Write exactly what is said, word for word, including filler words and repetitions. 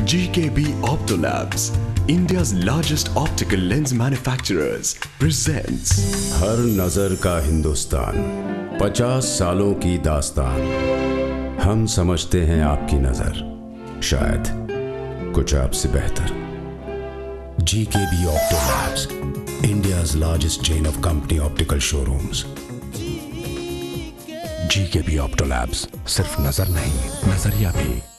G K B Optolabs, India's largest optical lens manufacturers, presents हर नजर का हिंदुस्तान, पचास सालों की दास्तान। हम समझते हैं आपकी नजर, शायद कुछ आपसे बेहतर। G K B Optolabs, India's largest chain of company optical showrooms. G K B Optolabs, सिर्फ नजर नहीं, नजरिया भी।